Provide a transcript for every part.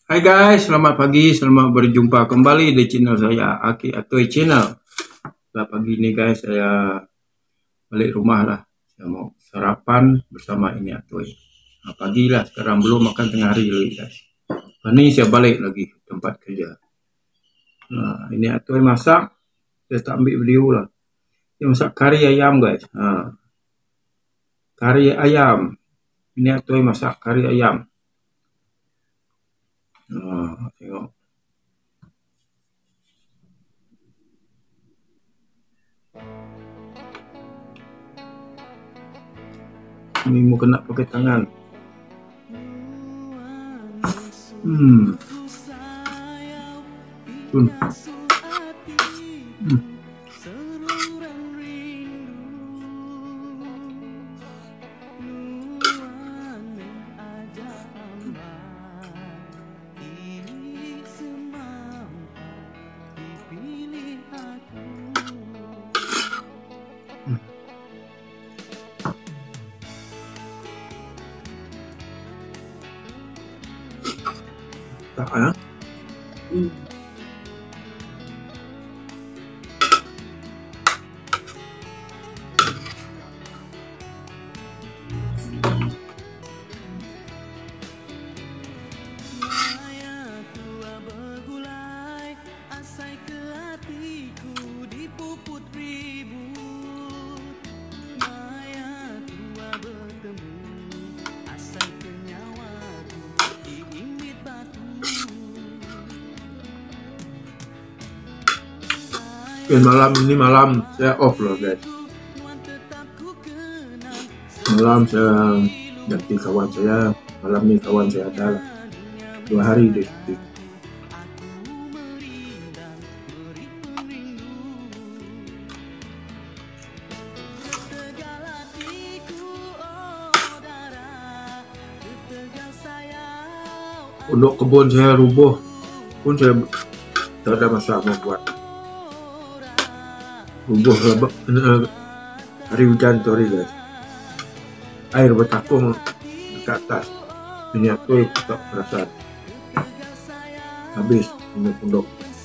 Hai guys, selamat pagi, selamat berjumpa kembali di channel saya, Aki Atoy Channel. Selamat pagi ini guys, saya balik rumah lah. Saya mau sarapan bersama ini Atoy. Nah, pagi lah, sekarang belum makan tengah hari lagi guys. Ini saya balik lagi ke tempat kerja. Nah, ini Atoy masak, saya tak ambil video lah. Dia masak kari ayam guys. Kari ayam. Ini Atoy masak kari ayam. Tengok. Ini mau kena pakai tangan. Tak ya? Malam ini malam saya off loh guys. Malam saya ganti kawan saya. Malam ini kawan saya ada lah. 2 hari deh. Untuk kebun saya rubuh pun saya tak ada masalah membuat. Rubuh hari hujan tuh guys. Air bertakung ke atas. Ini aku tak perasaan. Habis ini pondok.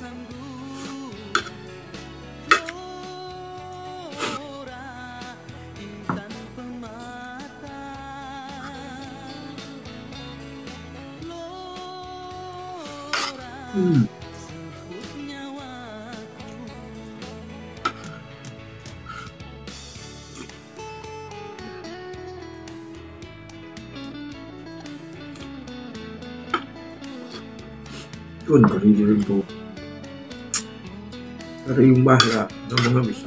Tuan kari itu dari mbah ya, nggak bisa.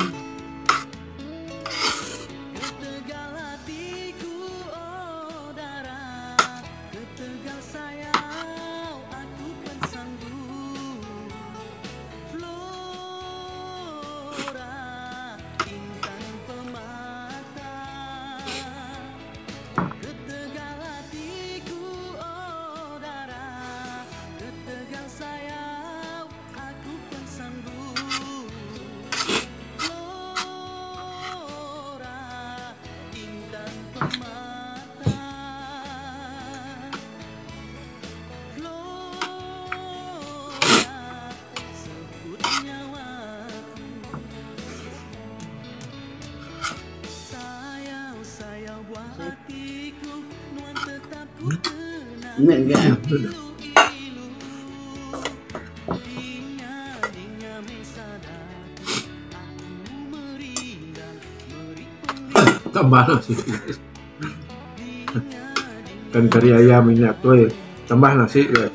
Mình ghê. Tambah nasi. Kan kari ayam ini tuh tambah nasi guys.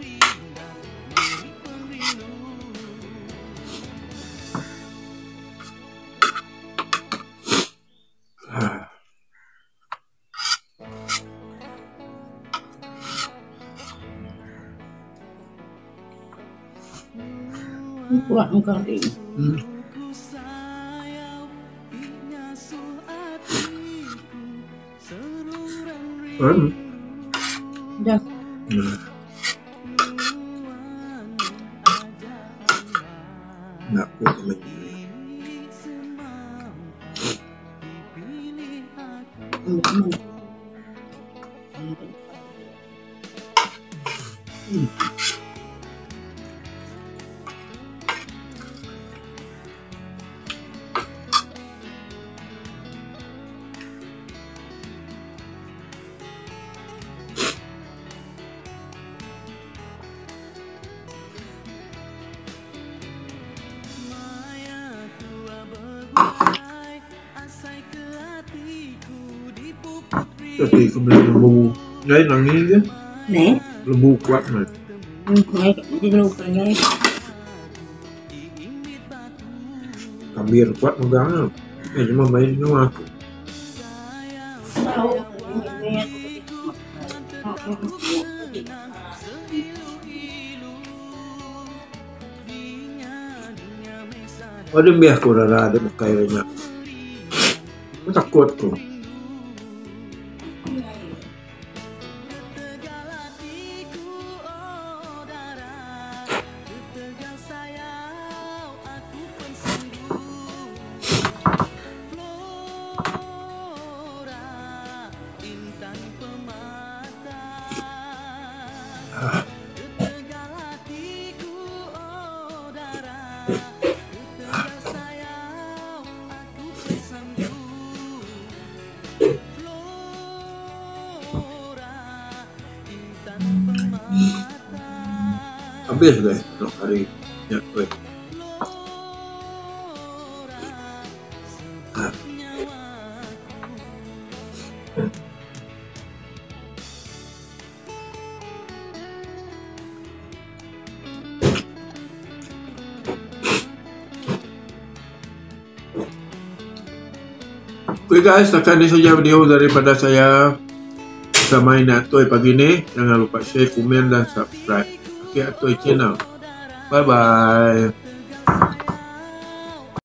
Kurang kali. Dah. Nggak kuat lagi. Tapi kemudian lembu, lain nangis dia, Nè, lembu kuat mah. ngay đi đâu cả ngay. Kambir kuat megang. Cuma main di rumah. Đâu, nghe. Ada biar ko rara ada makai banyak. Aku takut ko. Habis guys, untuk hari ya, weh. Oke guys, sekian ini saja video daripada saya bersama ini Atoy pagi ini. Jangan lupa share, komen, dan subscribe. Oke, Atoy channel. Bye bye.